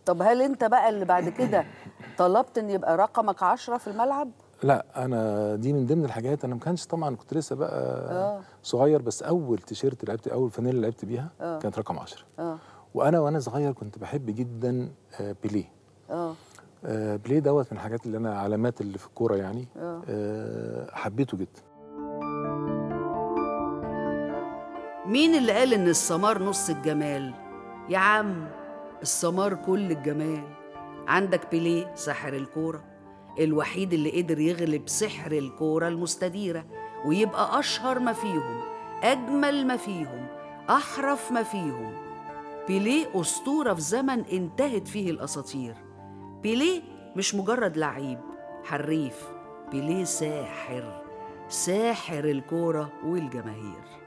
طب هل انت بقى اللي بعد كده طلبت ان يبقى رقمك 10 في الملعب؟ لا، انا دي من ضمن الحاجات. انا ما كانش طبعا، كنت لسه بقى صغير، بس اول تيشيرت لعبت، اول فانيلا لعبت بيها كانت رقم 10. وانا صغير كنت بحب جدا بيليه. بيليه دوت من الحاجات اللي انا علامات اللي في الكوره يعني. حبيته جدا. مين اللي قال إن السمار نص الجمال؟ يا عم، السمار كل الجمال. عندك بيليه ساحر الكورة، الوحيد اللي قدر يغلب سحر الكورة المستديرة ويبقى أشهر ما فيهم، أجمل ما فيهم، أحرف ما فيهم. بيليه أسطورة في زمن انتهت فيه الأساطير. بيليه مش مجرد لعيب حريف، بيليه ساحر، ساحر الكورة والجماهير.